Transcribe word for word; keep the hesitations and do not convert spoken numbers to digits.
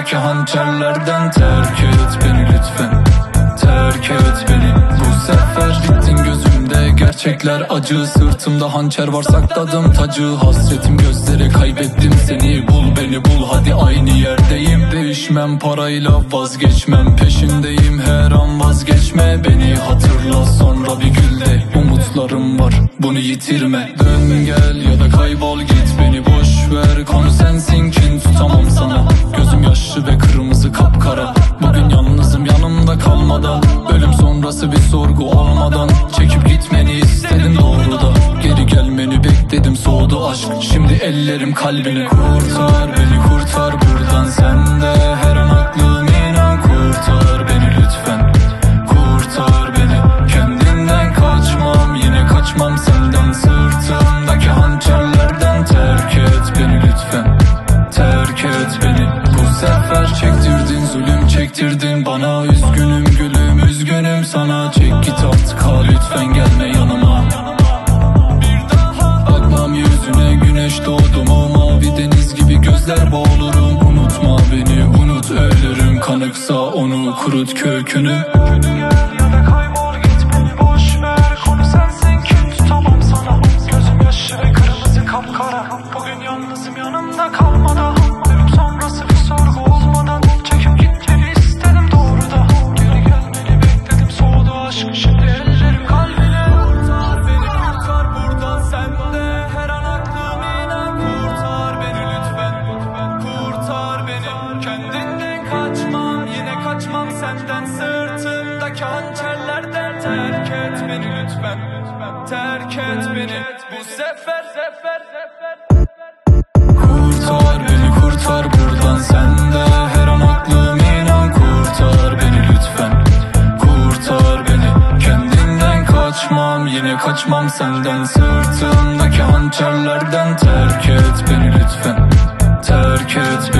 sırtımdaki hançerlerden. Terk et beni lütfen, terk et beni. Bu sefer bittin gözümde, gerçekler acı. Sırtımda hançer var, sakladım tacı. Hasretim gözlere, kaybettim seni. Bul beni bul, hadi aynı yerdeyim. Değişmem parayla, vazgeçmem, peşindeyim her an. Vazgeçme beni, hatırla sonra bir gül de. Umutlarım var, bunu yitirme. Dön gel ya da kaybol git, beni boş ver. Konu sensin, kin tutamam sana. Gözüm yaşlı ve kırmızı kapkara. Bugün yalnızım yanımda kalmadan. Ölüm sonrası bir sorgu olmadan. Çekip gitmeni istedim doğruda. Geri gelmeni bekledim, soğudu aşk. Şimdi ellerim kalbini. Kurtar beni, kurtar buradan sen de. Her an aklım inan, kurtar beni lütfen. Kurtar beni, kendinden kaçmam, yine kaçmam senden. Sırtımdaki hançerlerden. Terk et beni lütfen, terk et beni. Bu sefer çektirdin zulüm, çektirdin bana. Üzgünüm gülüm, üzgünüm sana. Çek git artık ha, lütfen gelme yanıma. Bakmam yüzüne, güneş doğdu mu? Mavi deniz gibi gözler boğulurum. Unutma beni, unut ölürüm. Kanıksa onu kurut kökünü. Ya da kaybol git, beni boş ver. Konu sensin, kin tutamam sana. Gözüm yaşlı ve kırmızı kapkara. Bugün yalnızım yanımda kalmadan. Ölüm sonrası bir sorgu olmadan. Çekip gitmeni istedim doğruda. Geri gelmeni bekledim, soğudu aşk. Şimdi ellerim kalbine. Kurtar beni, kurtar buradan sen de. Her an aklım inan, kurtar beni lütfen. Kurtar beni, kendinden kaçmam, yine kaçmam senden. Sırtımdaki hançerlerden. Terk et beni lütfen, terk et beni. Bu sefer, sefer, sefer. Kurtar beni, kurtar buradan sen de. Her an aklım inan, kurtar beni lütfen. Kurtar beni, kendinden kaçmam, yine kaçmam senden. Sırtımdaki hançerlerden. Terk et beni lütfen, terk et beni.